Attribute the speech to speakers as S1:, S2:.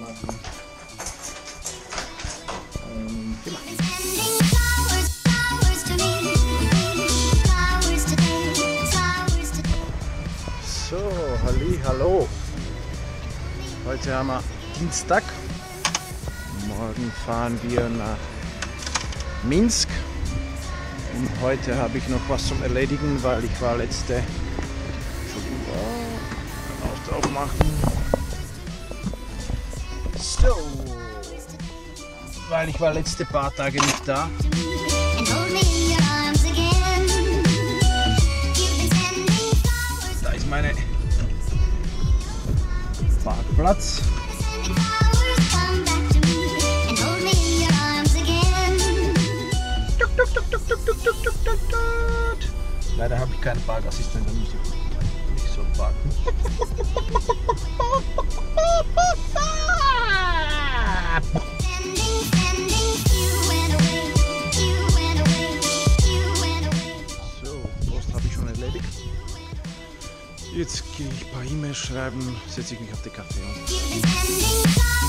S1: So, hallo. Heute haben wir Dienstag. Morgen fahren wir nach Minsk. Und heute habe ich noch was zum Erledigen, weil ich war letzte... aufmachen. So. Weil ich war letzte paar Tage nicht da. Da ist meine Parkplatz. Leider habe ich keinen Parkassistent, da muss ich nicht so parken. So, Post habe ich schon erledigt. Jetzt gehe ich ein paar E-Mails schreiben, setze ich mich auf den Kaffee.